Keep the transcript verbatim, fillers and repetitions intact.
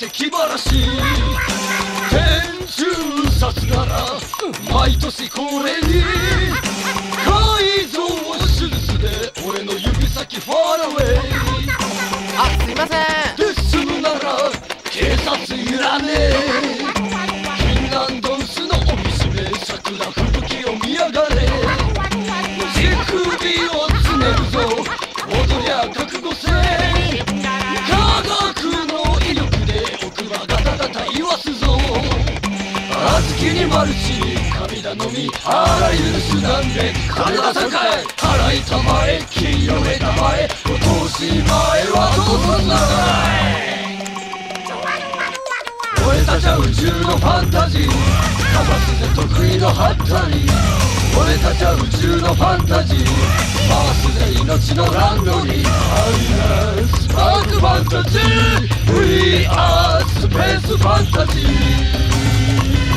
て気晴らし天中殺なら毎年これに改造手術で俺の指先ファーラウェイあ、すいませんで済むなら警察いらねえフィンランド薄の帯締め桜吹雪を見やがれ手首をつねるぞ踊りゃ覚悟せ科学の威力で奥歯ガタガタ言わすぞ小豆にマルチ神頼みあらゆる手段で金出さんかい払いたまえ清めたまえお通し前はどうすんだ俺たちは宇宙のファンタジーかますで得意のハッタリー俺たちは宇宙のファンタジー回すで命のランドリー I am スパークファンタジー We are スペースファンタジー